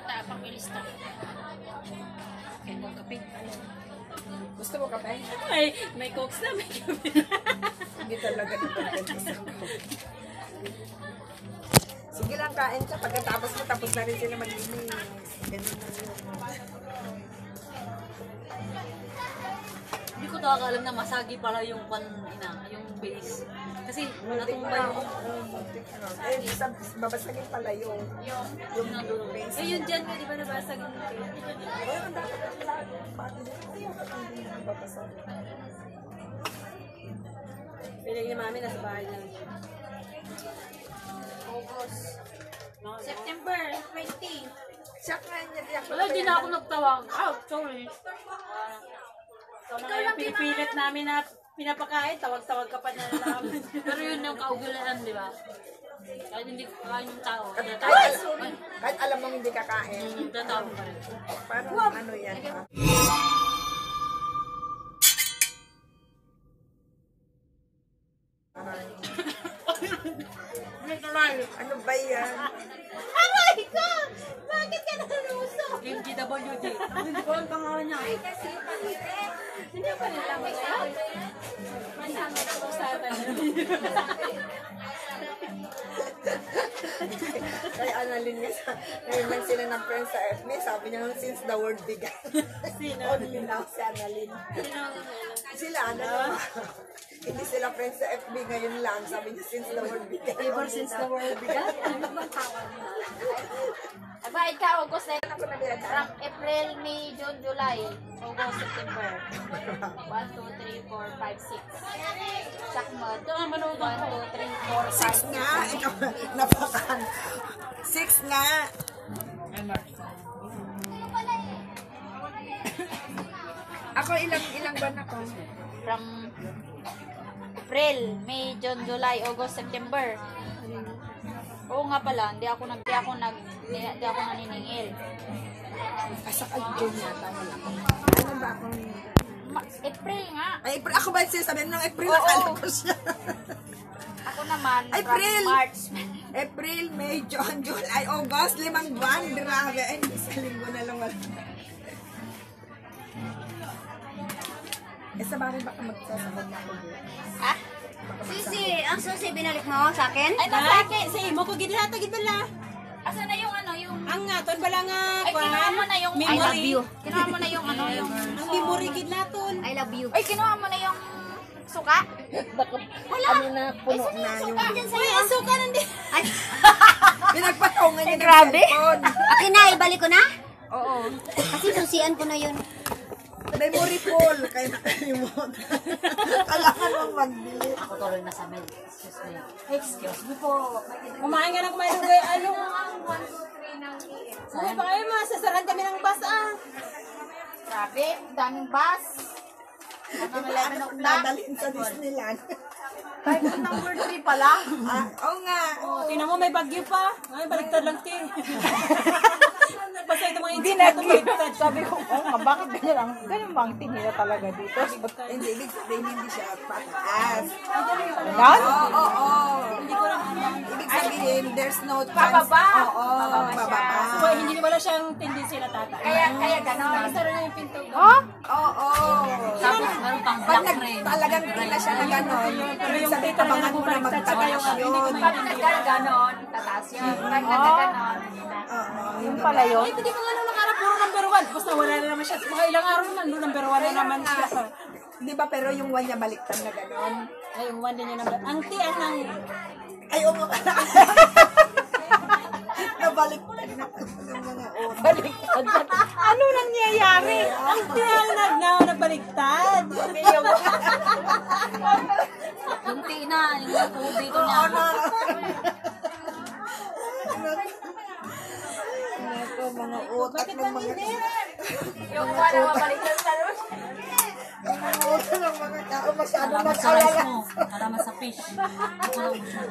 Ata, pang-ilista. Kaya mo kape. Gusto mo kape? May cokes na, may kape. Hindi talaga nagpapagkita ko. Sige lang, kain ka. Pagkatapos mo, tapos na rin sila mag-inis. Ganun na yun. Hindi ko nakakalam na masagi pala yung yung base. Kasi natumba yung... babasagin pala yung base. Eh, yun dyan, di ba nabasag yung Pinag ni mami nasa bahay niya. August. September 20. Siya kaya niya. wala, di na ako nagtawag. Sorry. Ikaw lang pinipilit namin na pinapakain, tawag-tawag ka pa na namin. Pero yun yung kaugulan, di ba? Kahit hindi kakain yung tao. Kahit alam mong hindi kakain. Tatawag pa rin. Parang ano yan. Ano ba yan? Aray ko! Bakit ka nalusok? Yung GWD. Hindi ko ang pangalan niya. Ay, kasi palitin. Hindi pa nila may sabi. Masama na ko sa Kaya Annalyn niya ngayon sila ng friends sa FB, sabi niya since the world began. Sino? Only now si Annalyn. Sila hindi sila friends sa FB ngayon lang, sabi niya since the world began. Ever since the world began? Aba, ikaw, August na from April, May, June, July, August, September. 1, 2, 3, 4, 5, 6. Sakmod. 1, 2, 3, 4, 5, 6 nga, ikaw napakan. 6 nga. Ako ilang buwan ako? From April, May, June, July, August, September. Oo nga pala, hindi ako naniningil. Asa ka June yata wala. Ano ba akong... April nga. Ay, April. Ako ba sabihin ng April? Akala ko siya. Ako naman, April! from March. April, May, June, July, August, 5 buwan. Grabe. Ay, sa linggo na lang wala. Sa bagay baka magsasabag na ako. Ah? Sisi, ang susi binalik mo sa akin? Ay, nasa akin. Sa imo ko ginatagid bala. Asa na yung ano, yung... Ang ngaton bala nga. Ay, kinuha mo na yung... I love you. Kinuha mo na yung ano, yung... Ang memory gid naton. I love you. Ay, kinuha mo na yung suka? Ano na, puno na yung... Uy, asuka nandi. Ay, Pinagpatungan niya ng grabe. cellphone. akin na, ibalik ko na? Oo. Kasi susian ko na yun. Memory full. Kaya nakalimutan. Kailangan mong magbili. Ako tuloy na sa mail. Excuse me po. Kumain ka na kumain ng gaya. Ano? Uy, baka kayo masasaran kami ng bus Grabe, daming bus. Hanggang 11 o'clock. Dadalhin sa Disneyland. Kahit number 3 pala. Oo nga. Tingnan mo, may bagyo pa. Ay, baliktad lang ti. Basta ito mga Hindi nag-baliktad. Sabi ko, bakit ganyan ang ganyan bang tingin talaga dito? Hindi, ibig sabihin hindi siya pataas. Yan? Oo. Ibig sabihin, there's no chance. Pababa. Oo, pababa. So, hindi wala siyang tendency na tatay. Kaya gano'n. Isa rin na yung pinto. Oo. Tapos, meron pang Pag black red. talagang pila siya na gano'n, ibig sabihin, abangan mo na magtataas yun. Pag nagkaganon, tataas yun. Pag nagkaganon, Yung pala yun? Ay, hindi ko nga nung nakara puro number 1. Basta wala na naman siya. Mga ilang araw naman, number 1 na naman siya. Di ba, pero yung one niya baliktad na gano'n. Ay, yung 1 din yung number. Ang tiyan ng... Ay, oo nga. Nabaliktad na yung mga oras. Baliktad. Ano nangyayari? Ang tiyan na baliktad. yung tina, yung tubig niya. Ito, mga utak ng mga... Yung wala mabaliktad sa luz. Mga utak ng mga tao masyado Alamat sa rice nag-alala. mo. Alamat sa fish. Ako lang siya.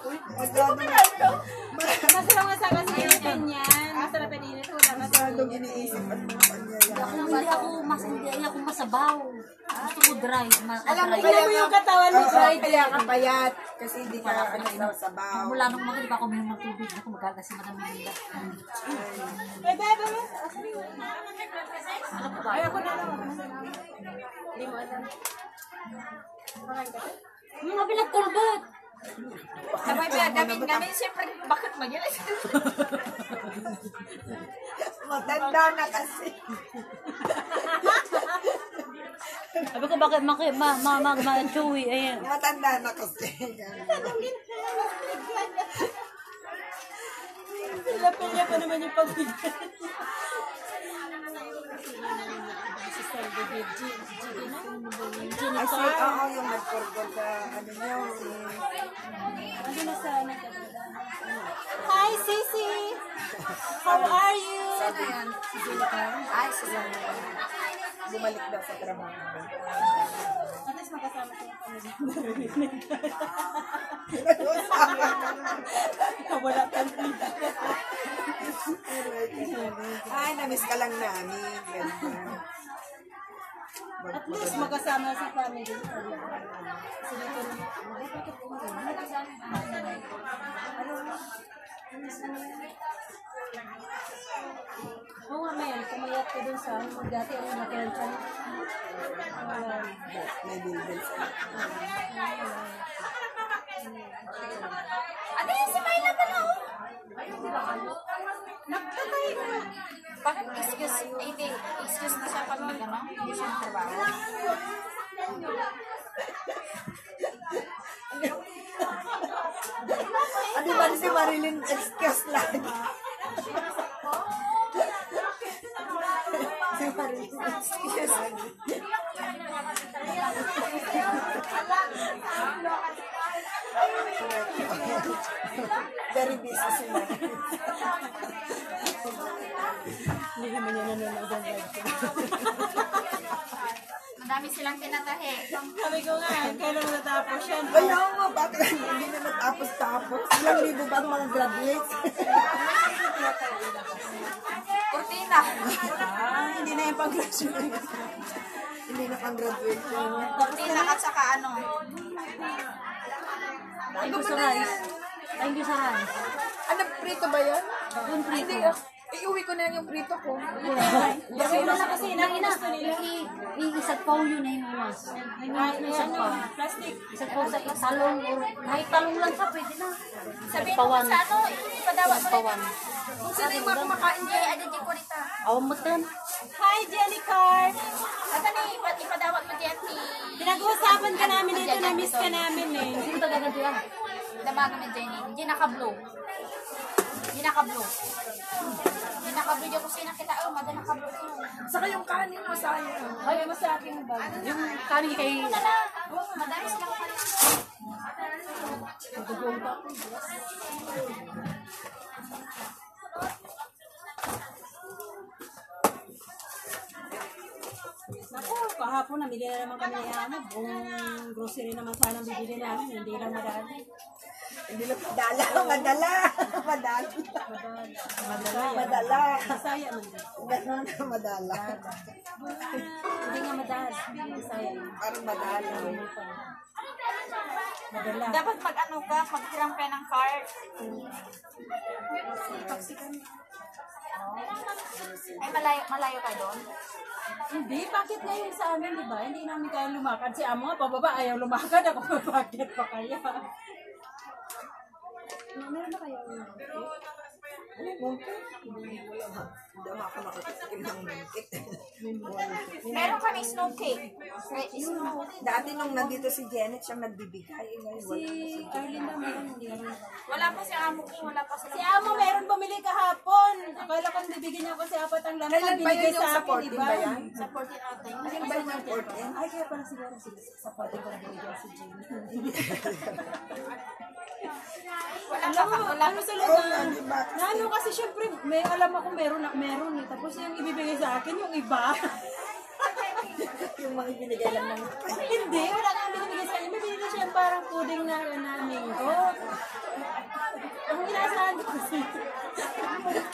Masarap nga sa kasi yung yan. Masarap yung init. Masyadong iniisip at mga pangyayari. Hindi ako masabaw. Gusto ko dry. Alam mo, Tingnan mo yung katawan mo, dry. kaya ka payat. Kasi hindi ka ano sa sabaw. Mula nung mga iba ko minum ng tubig, ako magagas si Madam Melinda. Ano po ba? Ay, ako na lang. Hindi mo alam. Yung mga pinagkulbot. Sabay ba, gamin, siyempre, bakit magilis? Matanda na kasi. Sabi ko bakit chewy, ayan. Matanda na kasi. Pila pa naman yung pagbigay. Kasi oo, yung nagpurgol sa ano nyo. Hi, Sisi! How are you? Sabi yan, si Jennifer. Ay, sila. Bumalik daw sa trabaho. At least makasama ko yung pamilya. Wala kang Ay, namiss ka lang namin. Ganun. At least magkasama sa family. Oo nga, Mel. Kumayat ka dun sa dati ang nakilan siya. May bilbil sa Ano yan si Mayla pa na, oh? Nagtatay na. Bakit excuse? Hindi, excuse na siya pag nag-ano? Hindi siya trabaho. Ano ba si Marilyn excuse lagi? Si Marilyn excuse lagi. Very busy si Marilyn. Hindi naman niya nanonood ang live ko. Madami silang tinatahi. Sabi ko nga, kailan natapos yan? Kaya nga, bakit hindi na natapos-tapos? Ilang libo ba ang mga graduates? Kurtina. Hindi na yung pang-graduate. Hindi na pang-graduate yun. Kurtina at saka ano. Thank you sa rice. Thank you sa rice. Ano, prito ba yan? Yung prito. Hindi, iuwi ko na yung prito ko. Kasi wala na kasi ina gusto nila. Iisag pa yun na yung uwas. Isag pa. Plastic. Isag pa sa talong. Kahit talong lang siya, pwede na. Sabihin mo sa ano, ipadawa mo rin. Pawan. Kung sino yung mga kumakain niya, ada di kurita. Awang mo tan. Hi, Jelly Card! Ata ni, ipadawat mo dyan ni... Pinag-uusapan ka namin ito, na-miss ka namin eh. Sino tagaganti yan? Damaga mo dyan ni. Hindi naka-blue. Hindi naka-blue. Hindi naka-blue dyan kung sino kita. Oh, mada naka-blue yun. Saka yung kanin mo, sayang. Ay, mo sa akin ba? Yung kanin kay... Oh, madami sila kumain. Naku, kahapon namili na naman kami ano, buong grocery naman sana ang bibili namin, hindi lang madali. Hindi lang madala. Madala. Masaya man din. Ganon na madala. Hindi nga madali, masaya. Parang madala. Madala. Dapat mag-ano ka, mag-hiram ka ng card. Ay, malayo ka doon? Hindi, bakit ngayon sa amin, di ba? Hindi namin kaya lumakad. Si Amo nga, pababa, ayaw lumakad. Ako, bakit pa kaya? Meron na kaya yun? Ano yung mungkit? Hindi ako makakatikim ng mungkit. Meron kami snow cake. Dati nung nandito si Janet, siyang nagbibigay. Ngayon, Si Arlene daw meron, hindi naman. Wala pa si Amo ko, wala pa sila. Si Amo meron bumili kahapon. Akala ko bibigyan niya ako si apat ang laman. Kailan ba yun Binigay yung sa sa akin, 14 di ba? ba yan? Sa 14 ata yun. Ano ba yung 14? Ay, kaya pala siguro sa 14 ko na binigyan si Jane. Alam mo, ano talaga? Ano kasi syempre, may alam ako meron eh. Tapos yung ibibigay sa akin, yung iba. Yung mga binigay lang ng... Hindi, wala kang binibigay sa akin. May binigay siya parang puding na mango. Ang inaasahan ko kasi.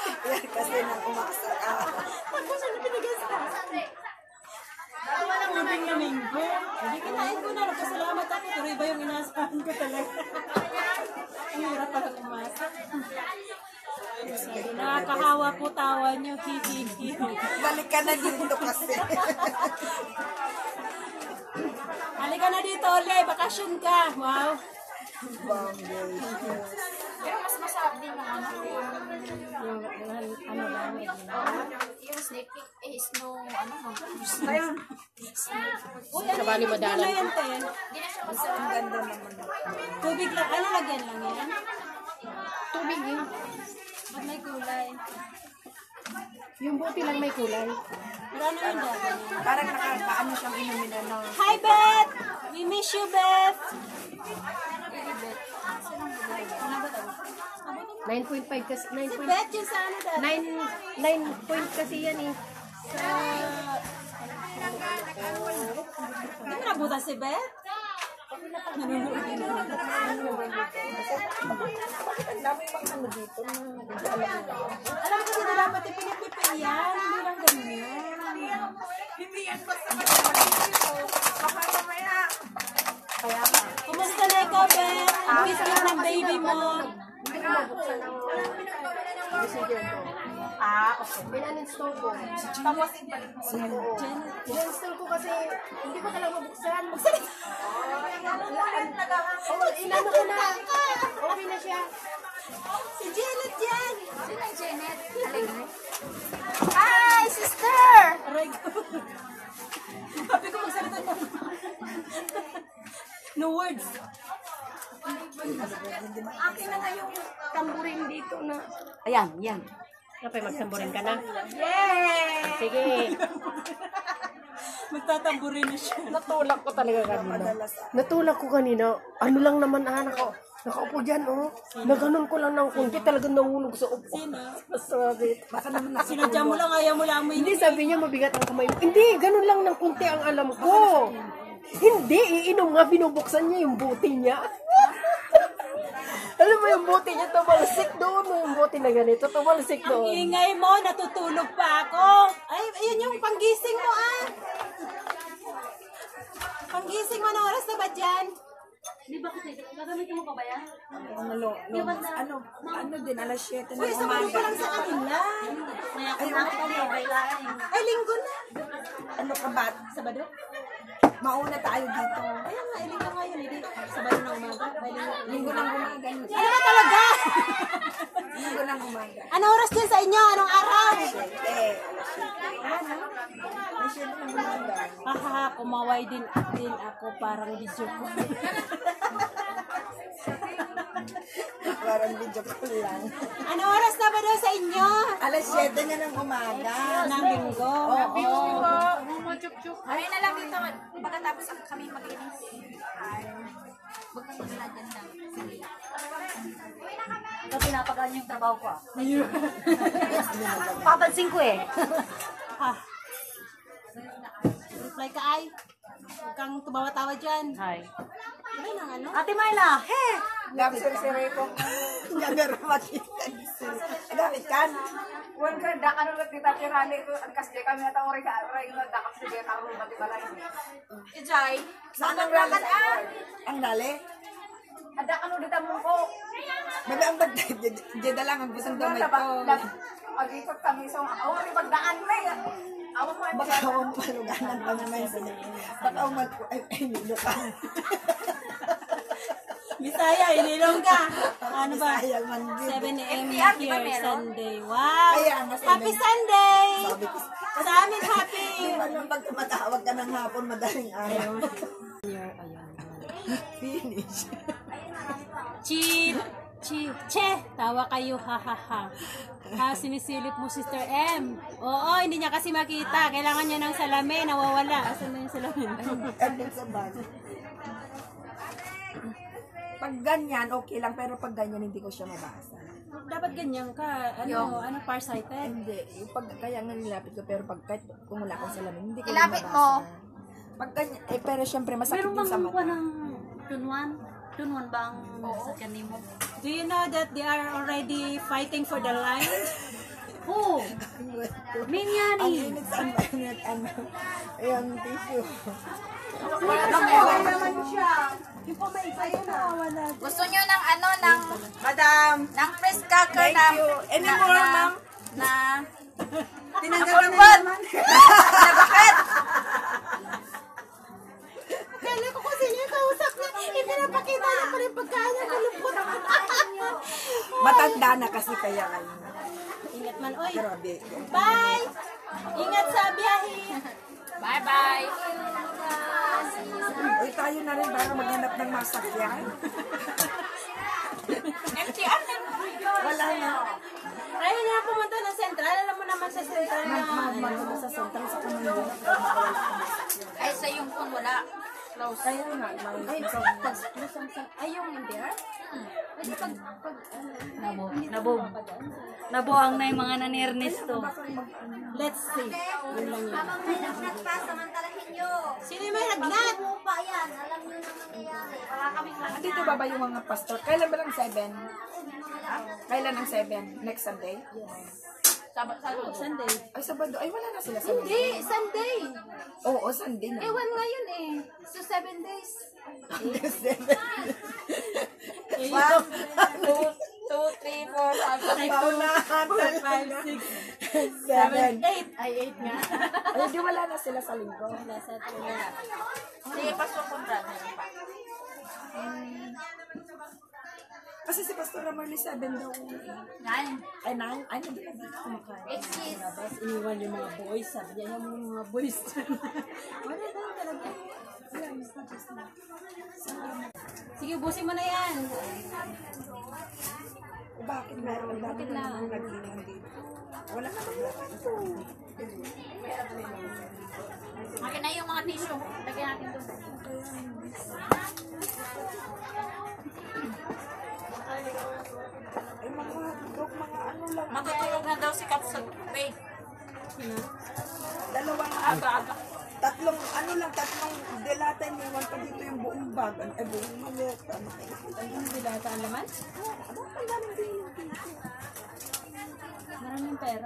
Kasi nang umasa ka. Tapos siya na binigay sa akin. during na minggo. Hindi kinain ko na. Nagpasalamat ako. Pero iba yung inaasahan ko talaga. Ang hirap pala umasa. Nakakahawa po tawa nyo. Hihihi. Balik ka na dito kasi. Halika na dito, Ole. Bakasyon ka. Wow. Pero mas masarap din yung ano. Yung ano ba? Yung snake is no, ano, Ayun. Sa bali madalang. Ano yan, te? Hindi na siya masarap. Ang ganda naman. Tubig lang. Ano lagyan lang yan? Tubig yun. Ba't may kulay? Yung buti lang may kulay. Pero ano yung dapat? Parang nakakaano siyang inumin na. Hi, Beth! We miss you, Beth! 9.5 kasi, Si Beth yung sa ano dati? 9 point kasi yan eh. Hindi mo nabutan si Beth? Nanonood din ako. Ang dami pang ano dito na Alam ko na dapat ipinipipin yan. Hindi lang ganyan. hindi yan basta dito. Baka mamaya. Kaya nga. Kumusta na ikaw, Beth? Ang kiss ng baby mo. Okay. Pinaninstall ko. Tapos, in-install ko kasi hindi ko talaga mabuksan. Inano ko na. Okay na siya. Si Janet yan. Sino yung Janet? Hi, sister! Aray ko. Sabi ko magsalita na. No words. Akin na nga yung tamburin dito na. Ayan, yan. Kapag magsamburin ka na. Yay! Sige. Magtatamburin na siya. Natulak ko talaga kanina. Natulak ko kanina. Ano lang naman nakaupo dyan, oh. Naganon ko lang ng kunti. Talagang nahulog sa upo. Sino? Sorry. Sinadya mo lang, ayaw mo lang mo Hindi, sabi niya mabigat ang kamay mo. Hindi, ganun lang ng kunti ang alam ko. Hindi, iinom nga. Binubuksan niya yung buti niya. Alam mo yung buti niya, tumalsik doon. Yung buti na ganito, tumalsik Ang doon. ingay mo, natutulog pa ako. Ay, ayun yung panggising mo, ah. Panggising mo, na oras na ba dyan? Ano din, alas 7 Uy, na sabahin umaga. ko lang sa kanila. Ay, linggo na. Ano ka ba? Sabado? Mauna tayo dito. Ay, nga, linggo ngayon. Hindi, sabado na umaga. Ay, Linggo ng umaga. Ano ba talaga? Linggo ng umaga. Anong oras din sa inyo? Anong araw? Alas 7 ng umaga. Haha, kumaway din ako parang video ko. Parang video ko lang. Anong oras na ba daw sa inyo? Alas 7 na ng umaga. Ng linggo. Oo. Ay na lang dito. Pagkatapos kami mag-inis. Huwag kang magla dyan lang. Sige. Ito pinapagaan yung trabaho ko, ah. Papansin ko eh. Ah. Reply ka ay. Huwag kang tumawa-tawa dyan. Hi. Ano nang ano? Ate Myla, he! Gamit si Rico. Gagaro makita. Gamit kan. Wan ka da ano rat kita tirani ko ang kasde kami ata ori ka ori no da kasi dia karo mati balay. Ijay. Saan ang rally? Ang rally? Ada ano dita mo ko. Baga ang bagdad. Diyada lang ang busang damay ko. Agikot kami so ori pagdaan may. Awa mo ay Baka ako maluganan pa naman sila. Baka ako ay nilo ka. Bisaya, inilong ka. Ano ba? Bisaya man din. 7 a.m. NPR, di ba here, meron? Sunday. Wow! Kaya nga, Happy 7. Sunday! Sabi ko, Sa amin, happy! di ba naman pag tumatawag ka ng hapon, madaling araw. Finish. Cheat! Che! Tawa kayo, ha ha ha. Ha, sinisilip mo, Sister M. Oo, hindi niya kasi makita. Kailangan niya ng salamin, nawawala. Asan na yung salamin? Ending sa bag. Pag ganyan, okay lang. Pero pag ganyan, hindi ko siya mabasa. Dapat ganyan ka. Ano, farsighted? Hindi. Yung pag, kaya nga nilapit ko. Pero pag kahit kung wala akong salamin, hindi ko Ilapit mabasa. mo. Pag ganyan, pero syempre masakit Meron din bang sa kuha mata. ng tunwan? Tunwan bang sa kanin mo? Do you know that they are already fighting for the line? Oo. Minyani. Ang init sa mainit. Ayan, tissue. Gusto nyo ng ano, ng Madam, press cooker thank na, you. Any more, ma'am? na, Tinanggal na naman. Kala ko kasi niya kausap niya. Ipinapakita niya pa rin pagkain niya. Kulupot. Matanda na kasi kaya kayo. Ingat man, oy. Grabe. Bye! Ingat sa biyahe. bye-bye. Uy, tayo na rin para maghanap ng masakyan. MTR na. Wala na. Ayaw niya pumunta ng sentral. Alam mo naman sa sentral na. Magmano sa sentral sa Kamanila. Ay, sa yung phone wala. Close. Kaya nga, Ay, yung MDR? Ay, pag Nabuang na yung mga nanirnesto. let's see. Yun lang yun. Habang may lagnat pa, samantalahin nyo. Sino yung may nagnat? Pupa yan, alam nyo na mangyayari. Wala kaming Andito ba ba yung mga pastor? Kailan ba ng 7? Kailan ang 7? Next Sunday? Sunday. Ay, Sabado. Ay, wala na sila sa Hindi, Sunday. Oo, Sunday na. Ewan ngayon eh. So, 7 days. 1, 2, 3, 4, 5, 6. Paunahan. 7, 8. Ay, 8 nga. Ay, di wala na sila sa linggo. Nasa Sige, Pastor Conrad. Meron pa. Kasi si Pastor Ramorly 7 daw. 9. Ay, 9? Ay, hindi na dito kumakain. Exist. Tapos iniwan yung mga boys. Sabi niya yung mga boys. Wala daw talaga. Sige, busin mo na yan. Bakit meron? Bakit na nag-iwan dito? Wala ka naman. Akin na yung mga tissue. Lagyan natin doon. Ay, mga hotdog, mga ano lang. Matutulog na daw si Kapsat. Wait. Dalawang Aga-aga. tatlong delata iniwan pa dito yung buong bag. Ay, buong maleta. Ang dilata ang laman? Maraming pera.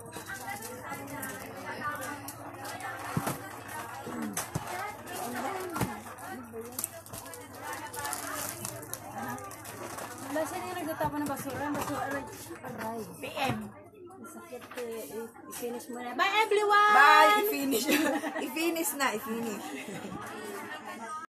Wala siya na yung nagtatapon ng basura. Basura. Aray. PM. Sakit eh. I-finish mo na. Bye everyone! Bye! I-finish. I-finish na. I-finish.